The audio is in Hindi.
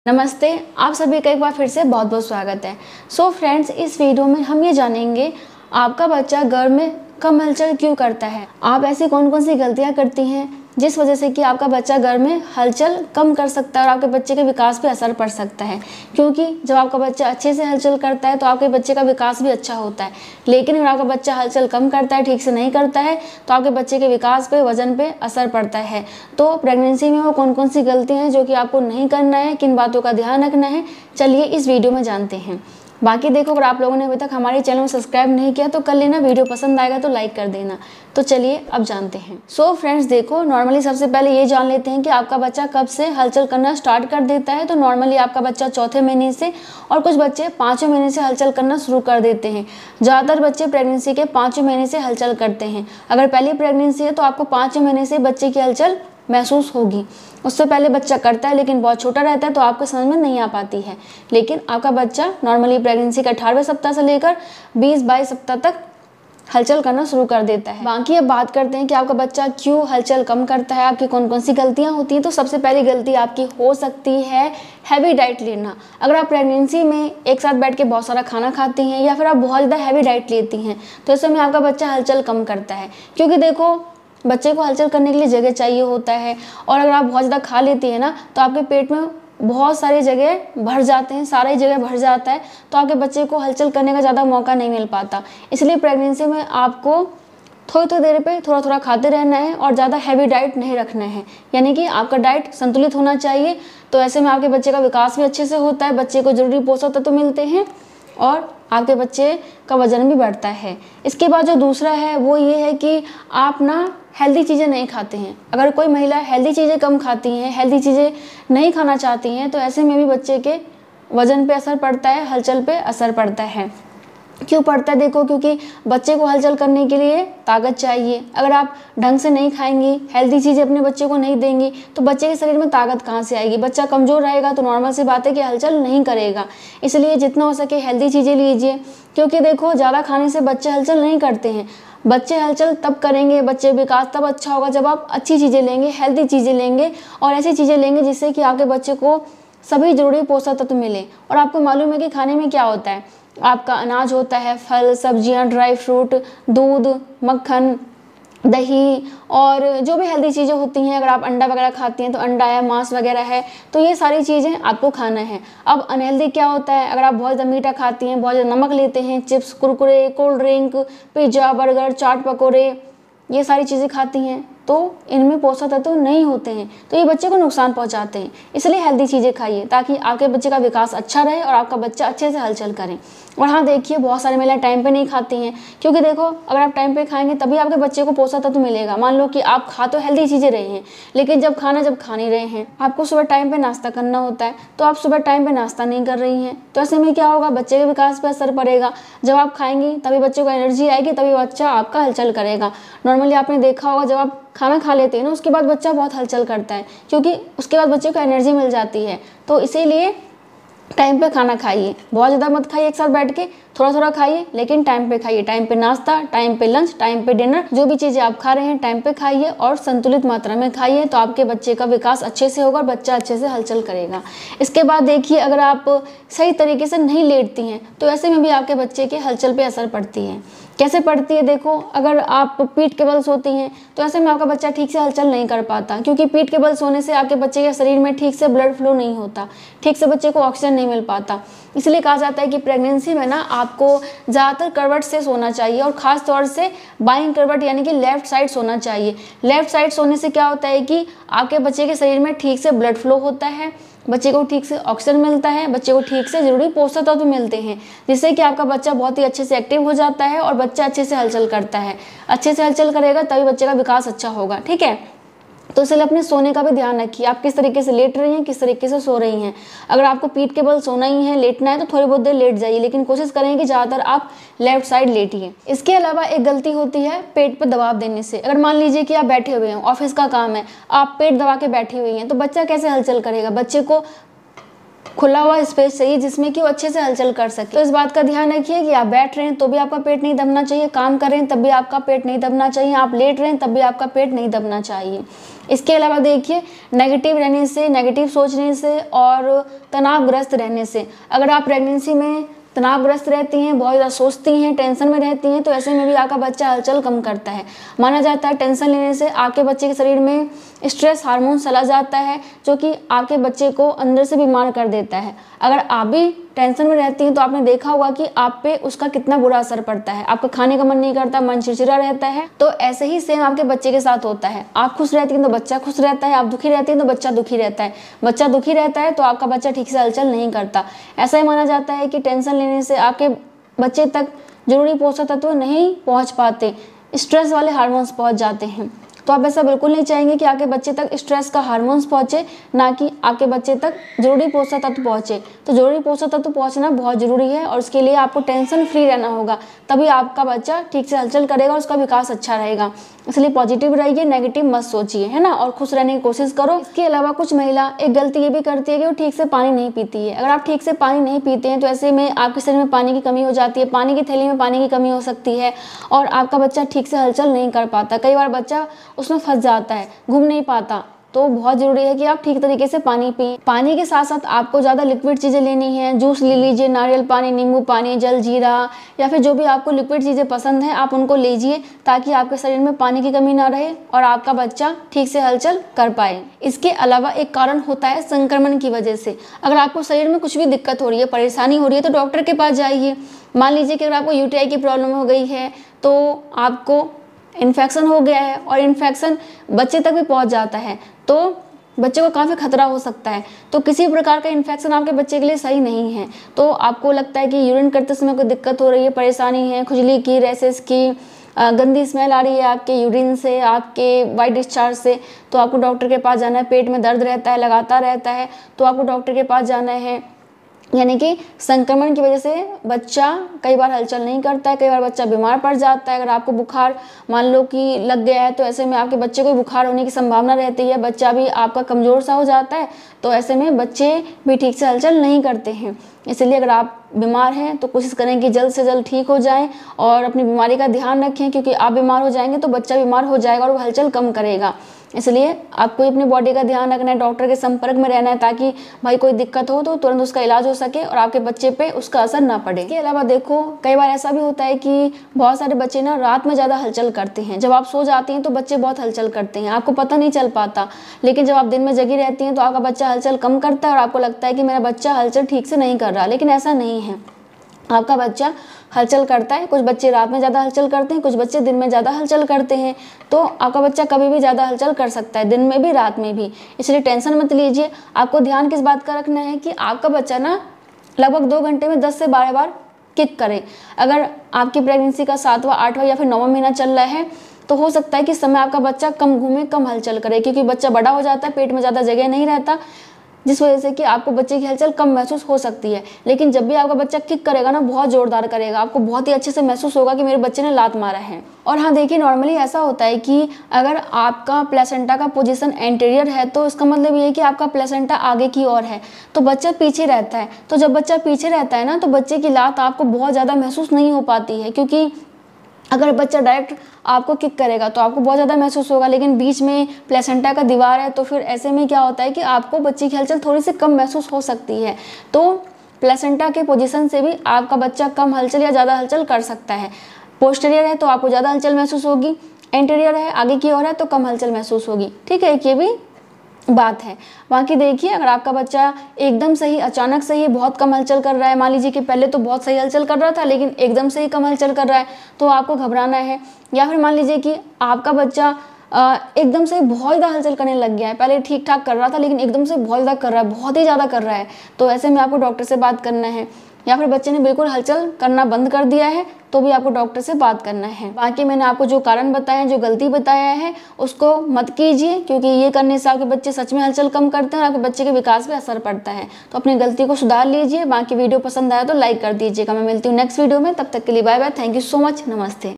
नमस्ते, आप सभी का एक बार फिर से बहुत बहुत स्वागत है। सो फ्रेंड्स, इस वीडियो में हम ये जानेंगे आपका बच्चा घर में कम हलचल क्यों करता है। आप ऐसी कौन कौन सी गलतियां करती हैं जिस वजह से कि आपका बच्चा घर में हलचल कम कर सकता है और आपके बच्चे के विकास पे असर पड़ सकता है। क्योंकि जब आपका बच्चा अच्छे से हलचल करता है तो आपके बच्चे का विकास भी अच्छा होता है, लेकिन अगर आपका बच्चा हलचल कम करता है, ठीक से नहीं करता है, तो आपके बच्चे के विकास पे, वजन पे असर पड़ता है। तो प्रेगनेंसी में वो कौन कौन सी गलतियाँ हैं जो कि आपको नहीं करना है, किन बातों का ध्यान रखना है, चलिए इस वीडियो में जानते हैं। बाकी देखो, अगर आप लोगों ने अभी तक हमारे चैनल में सब्सक्राइब नहीं किया तो कर लेना, वीडियो पसंद आएगा तो लाइक कर देना। तो चलिए अब जानते हैं। सो फ्रेंड्स देखो, नॉर्मली सबसे पहले ये जान लेते हैं कि आपका बच्चा कब से हलचल करना स्टार्ट कर देता है। तो नॉर्मली आपका बच्चा चौथे महीने से और कुछ बच्चे 5वें महीने से हलचल करना शुरू कर देते हैं। ज़्यादातर बच्चे प्रेगनेंसी के 5वें महीने से हलचल करते हैं। अगर पहली प्रेगनेंसी है तो आपको 5वें महीने से बच्चे की हलचल महसूस होगी। उससे पहले बच्चा करता है लेकिन बहुत छोटा रहता है तो आपको समझ में नहीं आ पाती है। लेकिन आपका बच्चा नॉर्मली प्रेगनेंसी के 18वें सप्ताह से लेकर 20-22 सप्ताह तक हलचल करना शुरू कर देता है। बाकी अब बात करते हैं कि आपका बच्चा क्यों हलचल कम करता है, आपकी कौन कौन सी गलतियां होती हैं। तो सबसे पहली गलती आपकी हो सकती है हैवी डाइट लेना। अगर आप प्रेगनेंसी में एक साथ बैठ के बहुत सारा खाना खाती हैं या फिर आप बहुत ज़्यादा हैवी डाइट लेती हैं तो ऐसे में आपका बच्चा हलचल कम करता है। क्योंकि देखो, बच्चे को हलचल करने के लिए जगह चाहिए होता है, और अगर आप बहुत ज़्यादा खा लेती हैं ना तो आपके पेट में बहुत सारी जगह भर जाते हैं, सारी जगह भर जाता है, तो आपके बच्चे को हलचल करने का ज़्यादा मौका नहीं मिल पाता। इसलिए प्रेगनेंसी में आपको थोड़ी थोड़ी देर पे थोड़ा थोड़ा खाते रहना है और ज़्यादा हैवी डाइट नहीं रखना है, यानी कि आपका डाइट संतुलित होना चाहिए। तो ऐसे में आपके बच्चे का विकास भी अच्छे से होता है, बच्चे को जरूरी पोषक तत्व मिलते हैं और आपके बच्चे का वजन भी बढ़ता है। इसके बाद जो दूसरा है वो ये है कि आप ना हेल्दी चीज़ें नहीं खाते हैं। अगर कोई महिला हेल्दी चीज़ें कम खाती हैं, हेल्दी चीज़ें नहीं खाना चाहती हैं, तो ऐसे में भी बच्चे के वजन पे असर पड़ता है, हलचल पे असर पड़ता है। क्यों पड़ता है? देखो, क्योंकि बच्चे को हलचल करने के लिए ताकत चाहिए। अगर आप ढंग से नहीं खाएंगी, हेल्दी चीज़ें अपने बच्चे को नहीं देंगी तो बच्चे के शरीर में ताकत कहाँ से आएगी। बच्चा कमज़ोर रहेगा तो नॉर्मल सी बात है कि हलचल नहीं करेगा। इसलिए जितना हो सके हेल्दी चीज़ें लीजिए, क्योंकि देखो, ज़्यादा खाने से बच्चे हलचल नहीं करते हैं। बच्चे हलचल तब करेंगे, बच्चे विकास तब अच्छा होगा जब आप अच्छी चीज़ें लेंगे, हेल्दी चीज़ें लेंगे और ऐसी चीज़ें लेंगे जिससे कि आपके बच्चे को सभी जरूरी पोषक तत्व मिले। और आपको मालूम है कि खाने में क्या होता है, आपका अनाज होता है, फल, सब्जियां, ड्राई फ्रूट, दूध, मक्खन, दही और जो भी हेल्दी चीज़ें होती हैं। अगर आप अंडा वगैरह खाती हैं तो अंडा है, मांस वगैरह है, तो ये सारी चीज़ें आपको खाना है। अब अनहेल्दी क्या होता है, अगर आप बहुत ज़्यादा मीठा खाती हैं, बहुत ज़्यादा नमक लेते हैं, chips, Kurkure, cold drink, pizza, burger, chaat, पकौड़े, ये सारी चीज़ें खाती हैं तो इनमें पोषक तत्व नहीं होते हैं, तो ये बच्चे को नुकसान पहुंचाते हैं। इसलिए हेल्दी चीज़ें खाइए ताकि आपके बच्चे का विकास अच्छा रहे और आपका बच्चा अच्छे से हलचल करे। और हाँ देखिए, बहुत सारे महिलाएं टाइम पे नहीं खाती हैं, क्योंकि देखो, अगर आप टाइम पे खाएंगे तभी आपके बच्चे को पोषक तत्व मिलेगा। मान लो कि आप खा तो हेल्दी चीज़ें रहे हैं, लेकिन जब खा नहीं रहे हैं, आपको सुबह टाइम पे नाश्ता करना होता है, तो आप सुबह टाइम पे नाश्ता नहीं कर रही हैं, तो ऐसे में क्या होगा, बच्चे के विकास पर असर पड़ेगा। जब आप खाएंगी तभी बच्चे को एनर्जी आएगी, तभी बच्चा आपका हलचल करेगा। नॉर्मली आपने देखा होगा, जब आप खाना खा लेते हैं ना उसके बाद बच्चा बहुत हलचल करता है, क्योंकि उसके बाद बच्चे को एनर्जी मिल जाती है। तो इसीलिए टाइम पे खाना खाइए, बहुत ज़्यादा मत खाइए एक साथ बैठ के, थोड़ा थोड़ा खाइए, लेकिन टाइम पे खाइए। टाइम पे नाश्ता, टाइम पे लंच, टाइम पे डिनर, जो भी चीज़ें आप खा रहे हैं टाइम पे खाइए और संतुलित मात्रा में खाइए, तो आपके बच्चे का विकास अच्छे से होगा और बच्चा अच्छे से हलचल करेगा। इसके बाद देखिए, अगर आप सही तरीके से नहीं लेटती हैं तो ऐसे में भी आपके बच्चे के हलचल पे असर पड़ती है। कैसे पड़ती है? देखो, अगर आप पीठ के बल सोती हैं तो ऐसे में आपका बच्चा ठीक से हलचल नहीं कर पाता, क्योंकि पीठ के बल सोने से आपके बच्चे के शरीर में ठीक से ब्लड फ्लो नहीं होता, ठीक से बच्चे को ऑक्सीजन नहीं मिल पाता। इसलिए कहा जाता है कि प्रेगनेंसी में ना आपको ज़्यादातर करवट से सोना चाहिए, और ख़ास तौर से बाईं करवट यानी कि लेफ्ट साइड सोना चाहिए। लेफ्ट साइड सोने से क्या होता है कि आपके बच्चे के शरीर में ठीक से ब्लड फ्लो होता है, बच्चे को ठीक से ऑक्सीजन मिलता है, बच्चे को ठीक से जरूरी पोषक तत्व मिलते हैं, जिससे कि आपका बच्चा बहुत ही अच्छे से एक्टिव हो जाता है और बच्चा अच्छे से हलचल करता है। अच्छे से हलचल करेगा तभी बच्चे का विकास अच्छा होगा, ठीक है। तो इसलिए अपने सोने का भी ध्यान रखिए, आप किस तरीके से लेट रही हैं, किस तरीके से सो रही हैं। अगर आपको पीठ के बल सोना ही है, लेटना है, तो थोड़ी बहुत देर लेट जाइए, लेकिन कोशिश करें कि ज़्यादातर आप लेफ्ट साइड लेटिए। इसके अलावा एक गलती होती है पेट पर दबाव देने से। अगर मान लीजिए कि आप बैठे हुए हैं, ऑफिस का काम है, आप पेट दबा के बैठी हुई हैं, तो बच्चा कैसे हलचल करेगा? बच्चे को खुला हुआ स्पेस चाहिए जिसमें कि वो अच्छे से हलचल कर सके। तो इस बात का ध्यान रखिए कि आप बैठ रहे हैं तो भी आपका पेट नहीं दबना चाहिए, काम कर रहे हैं तब भी आपका पेट नहीं दबना चाहिए, आप लेट रहे हैं तब भी आपका पेट नहीं दबना चाहिए। इसके अलावा देखिए, नेगेटिव रहने से, नेगेटिव सोचने से और तनावग्रस्त रहने से, अगर आप प्रेगनेंसी में तनावग्रस्त रहती हैं, बहुत ज़्यादा सोचती हैं, टेंशन में रहती हैं, तो ऐसे में भी आपका बच्चा हलचल कम करता है। माना जाता है टेंशन लेने से आपके बच्चे के शरीर में स्ट्रेस हार्मोन चला जाता है जो कि आपके बच्चे को अंदर से बीमार कर देता है। अगर आप भी टेंशन में रहती हैं तो आपने देखा होगा कि आप पे उसका कितना बुरा असर पड़ता है, आपका खाने का मन नहीं करता, मन चिड़चिड़ा रहता है। तो ऐसे ही सेम आपके बच्चे के साथ होता है, आप खुश रहती हैं तो बच्चा खुश रहता है, आप दुखी रहती हैं तो बच्चा दुखी रहता है, बच्चा दुखी रहता है तो आपका बच्चा ठीक से हलचल नहीं करता। ऐसा ही माना जाता है कि टेंशन लेने से आपके बच्चे तक जरूरी पोषक तत्व नहीं पहुँच पाते, स्ट्रेस वाले हार्मोन्स पहुँच जाते हैं। तो आप ऐसा बिल्कुल नहीं चाहेंगे कि आपके बच्चे तक स्ट्रेस का हार्मोन्स पहुँचे, ना कि आपके बच्चे तक जरूरी पोषक तत्व पहुँचे। तो जरूरी पोषक तत्व पहुँचना बहुत ज़रूरी है और उसके लिए आपको टेंशन फ्री रहना होगा, तभी आपका बच्चा ठीक से हलचल करेगा और उसका विकास अच्छा रहेगा। इसलिए पॉजिटिव रहिए, नेगेटिव मत सोचिए, है ना, और खुश रहने की कोशिश करो। इसके अलावा कुछ महिला एक गलती ये भी करती है कि वो ठीक से पानी नहीं पीती है। अगर आप ठीक से पानी नहीं पीते हैं तो ऐसे में आपके शरीर में पानी की कमी हो जाती है, पानी की थैली में पानी की कमी हो सकती है और आपका बच्चा ठीक से हलचल नहीं कर पाता। कई बार बच्चा उसमें फंस जाता है, घूम नहीं पाता। तो बहुत ज़रूरी है कि आप ठीक तरीके से पानी पिए। पानी के साथ साथ आपको ज़्यादा लिक्विड चीज़ें लेनी है, जूस ले लीजिए, नारियल पानी, नींबू पानी, जल जीरा या फिर जो भी आपको लिक्विड चीज़ें पसंद है आप उनको लीजिए, ताकि आपके शरीर में पानी की कमी ना रहे और आपका बच्चा ठीक से हलचल कर पाए। इसके अलावा एक कारण होता है संक्रमण की वजह से। अगर आपको शरीर में कुछ भी दिक्कत हो रही है, परेशानी हो रही है तो डॉक्टर के पास जाइए। मान लीजिए कि अगर आपको यूटीआई की प्रॉब्लम हो गई है तो आपको इन्फेक्शन हो गया है और इन्फेक्शन बच्चे तक भी पहुंच जाता है तो बच्चे को काफ़ी खतरा हो सकता है। तो किसी प्रकार का इन्फेक्शन आपके बच्चे के लिए सही नहीं है। तो आपको लगता है कि यूरिन करते समय कोई दिक्कत हो रही है, परेशानी है, खुजली की, रैसेस की, गंदी स्मेल आ रही है आपके यूरिन से, आपके वाइट डिस्चार्ज से, तो आपको डॉक्टर के पास जाना है। पेट में दर्द रहता है, लगातार रहता है, तो आपको डॉक्टर के पास जाना है। यानी कि संक्रमण की वजह से बच्चा कई बार हलचल नहीं करता है, कई बार बच्चा बीमार पड़ जाता है। अगर आपको बुखार मान लो कि लग गया है तो ऐसे में आपके बच्चे को बुखार होने की संभावना रहती है, बच्चा भी आपका कमज़ोर सा हो जाता है, तो ऐसे में बच्चे भी ठीक से हलचल नहीं करते हैं। इसलिए अगर आप बीमार हैं तो कोशिश करें कि जल्द से जल्द ठीक हो जाएं और अपनी बीमारी का ध्यान रखें, क्योंकि आप बीमार हो जाएंगे तो बच्चा बीमार हो जाएगा और वो हलचल कम करेगा। इसलिए आपको अपनी बॉडी का ध्यान रखना है, डॉक्टर के संपर्क में रहना है, ताकि भाई कोई दिक्कत हो तो तुरंत उसका इलाज हो सके और आपके बच्चे पे उसका असर ना पड़े। इसके अलावा देखो, कई बार ऐसा भी होता है कि बहुत सारे बच्चे ना रात में ज़्यादा हलचल करते हैं। जब आप सो जाती हैं तो बच्चे बहुत हलचल करते हैं, आपको पता नहीं चल पाता, लेकिन जब आप दिन में जगी रहती हैं तो आपका बच्चा हलचल कम करता है और आपको लगता है कि मेरा बच्चा हलचल ठीक से नहीं कर रहा, लेकिन ऐसा नहीं है। आपका बच्चा हलचल करता है। कुछ बच्चे रात में ज़्यादा हलचल करते हैं, कुछ बच्चे दिन में ज़्यादा हलचल करते हैं। तो आपका बच्चा कभी भी ज़्यादा हलचल कर सकता है, दिन में भी रात में भी, इसलिए टेंशन मत लीजिए। आपको ध्यान किस बात का रखना है कि आपका बच्चा ना लगभग 2 घंटे में 10 से 12 बार किक करे। अगर आपकी प्रेगनेंसी का 7वां 8वां या फिर 9वां महीना चल रहा है तो हो सकता है कि इस समय आपका बच्चा कम घूमे, कम हलचल करे, क्योंकि बच्चा बड़ा हो जाता है, पेट में ज़्यादा जगह नहीं रहता, जिस वजह से कि आपको बच्चे की हलचल कम महसूस हो सकती है। लेकिन जब भी आपका बच्चा किक करेगा ना, बहुत जोरदार करेगा, आपको बहुत ही अच्छे से महसूस होगा कि मेरे बच्चे ने लात मारा है। और हाँ देखिए, नॉर्मली ऐसा होता है कि अगर आपका प्लेसेंटा का पोजीशन एंटीरियर है तो इसका मतलब ये है कि आपका प्लेसेंटा आगे की ओर है, तो बच्चा पीछे रहता है। तो जब बच्चा पीछे रहता है ना तो बच्चे की लात आपको बहुत ज़्यादा महसूस नहीं हो पाती है, क्योंकि अगर बच्चा डायरेक्ट आपको किक करेगा तो आपको बहुत ज़्यादा महसूस होगा, लेकिन बीच में प्लेसेंटा का दीवार है तो फिर ऐसे में क्या होता है कि आपको बच्चे की हलचल थोड़ी सी कम महसूस हो सकती है। तो प्लेसेंटा के पोजीशन से भी आपका बच्चा कम हलचल या ज़्यादा हलचल कर सकता है। पोस्टीरियर है तो आपको ज़्यादा हलचल महसूस होगी, एंटीरियर है आगे की ओर है तो कम हलचल महसूस होगी। ठीक है, ये भी बात है। बाकी देखिए, अगर आपका बच्चा एकदम से ही अचानक से ही बहुत कम हलचल कर रहा है, मान लीजिए कि पहले तो बहुत सही हलचल कर रहा था लेकिन एकदम से ही कम हलचल कर रहा है, तो आपको घबराना है। या फिर मान लीजिए कि आपका बच्चा एकदम से बहुत ज़्यादा हलचल करने लग गया है, पहले ठीक ठाक कर रहा था लेकिन एकदम से बहुत ज़्यादा कर रहा है, बहुत ही ज़्यादा कर रहा है, तो ऐसे में आपको डॉक्टर से बात करना है। या फिर बच्चे ने बिल्कुल हलचल करना बंद कर दिया है तो भी आपको डॉक्टर से बात करना है। बाकी मैंने आपको जो कारण बताया, जो गलती बताया है, उसको मत कीजिए, क्योंकि ये करने से आपके बच्चे सच में हलचल कम करते हैं और आपके बच्चे के विकास पे असर पड़ता है। तो अपनी गलती को सुधार लीजिए। बाकी वीडियो पसंद आया तो लाइक कर दीजिएगा। मैं मिलती हूँ नेक्स्ट वीडियो में, तब तक के लिए bye bye, thank you so much, नमस्ते।